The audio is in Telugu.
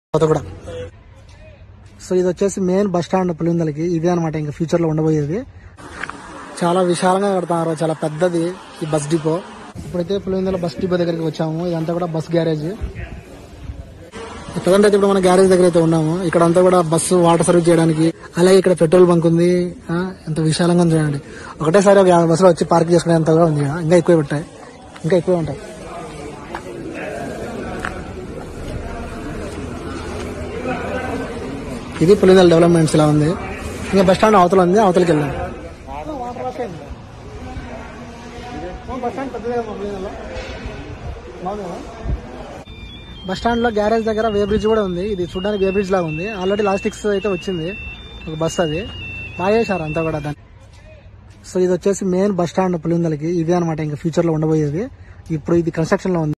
కూడా. సో ఇది వచ్చేసి మెయిన్ బస్ స్టాండ్ పులివెందులకి. ఇదే అనమాట ఇంకా ఫ్యూచర్ లో ఉండబోయేది. చాలా విశాలంగా కడతారు, చాలా పెద్దది ఈ బస్ డిపో. ఇప్పుడైతే పులివెందుల బస్ డిపో దగ్గరికి వచ్చాము. ఇదంతా కూడా బస్ గ్యారేజ్. ప్రజెంట్ అయితే ఇప్పుడు మన గ్యారేజ్ దగ్గర అయితే ఉన్నాము. ఇక్కడ అంతా కూడా బస్సు వాటర్ సర్వీస్ చేయడానికి, అలాగే ఇక్కడ పెట్రోల్ బంక్ ఉంది. ఎంత విశాలంగా ఉంది చూడండి. ఒకటేసారి ఒక బస్సులో వచ్చి పార్క్ చేసుకునేంత కూడా ఉంది. ఇంకా ఎక్కువ పెట్టాయి, ఇంకా ఎక్కువ ఉంటాయి. ఇది పులివెందుల డెవలప్మెంట్స్ ఇలా ఉంది. ఇంకా బస్ స్టాండ్ అవతల ఉంది, అవతలకి వెళ్ళాం. బస్ స్టాండ్ లో గ్యారేజ్ దగ్గర వే బ్రిడ్జ్ కూడా ఉంది. ఇది చూడడానికి వే బ్రిడ్జ్ లాగా ఉంది. ఆల్రెడీ లాస్టిక్స్ అయితే వచ్చింది ఒక బస్, అది బాగా చేశారు అంతా కూడా దాన్ని. సో ఇది వచ్చేసి మెయిన్ బస్ స్టాండ్ పులివెందులకి. ఇదే అనమాట ఇంకా ఫ్యూచర్ లో ఉండబోయేది. ఇప్పుడు ఇది కన్స్ట్రక్షన్ లో ఉంది.